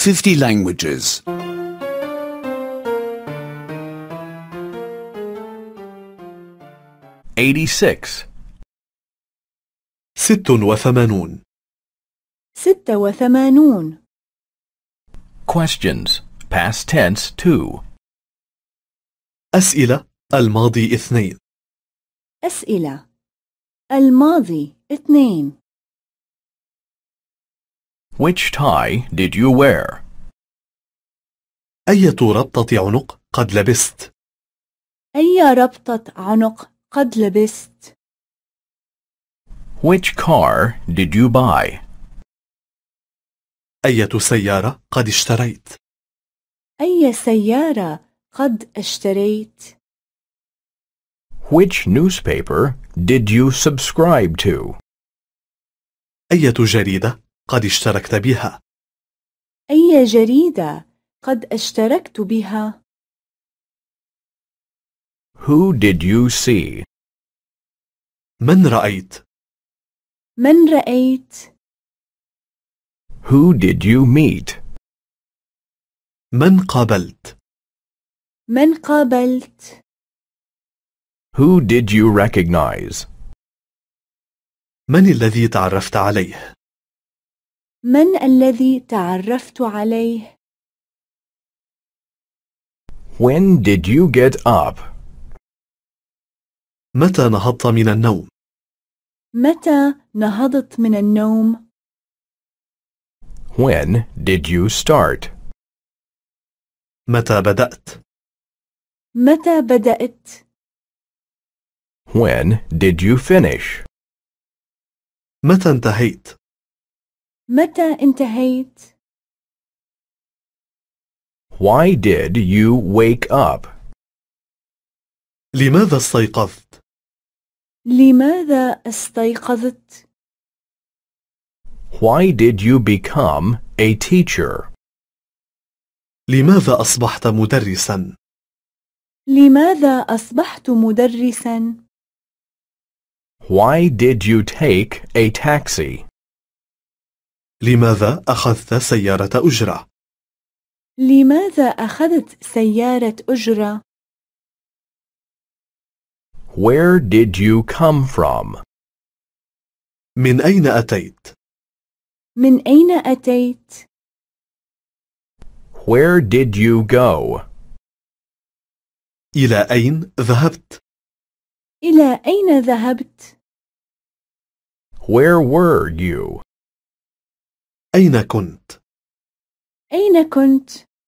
50 languages. 86. 86. 86. Questions. Past tense 2. أسئلة الماضي 2. أسئلة الماضي 2. Which tie did you wear? أية ربطة عنق قد لبست؟ أي ربطة عنق قد لبست؟ Which car did you buy? أية سيارة قد اشتريت؟ أي سيارة قد اشتريت؟ Which newspaper did you subscribe to? أية جريدة قد اشتركت بها؟ أي جريدة قد اشتركت بها؟ Who did you see? من رأيت؟ من رأيت؟ Who did you meet? من قابلت؟ من قابلت؟ Who did you recognize? من الذي تعرفت عليه؟ من الذي تعرفت عليه؟ When did you get up? متى نهضت من النوم؟ متى نهضت من النوم؟ When did you start? متى بدأت؟ متى بدأت؟ When did you finish? متى انتهيت؟ متى انتهيت؟ Why did you wake up? لماذا استيقظت؟ لماذا استيقظت؟ Why did you become a teacher? لماذا أصبحت مدرسا؟ لماذا أصبحت مدرسا؟ Why did you take a taxi? لماذا أخذت سيارة أجرة؟ لماذا أخذت سيارة أجرة؟ Where did you come from? من أين أتيت؟ من أين أتيت؟ Where did you go? إلى أين ذهبت؟ إلى أين ذهبت؟ Where were you? أين كنت؟ أين كنت؟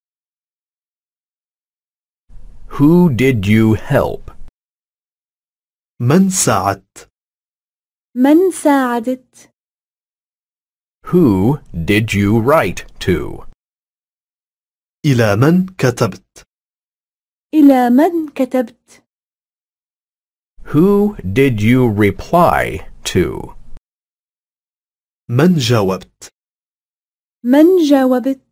Who did you help? من ساعدت؟ من ساعدت؟ Who did you write to? إلى من كتبت؟ إلى من كتبت؟ Who did you reply to? من جاوبت؟ من جاوبت؟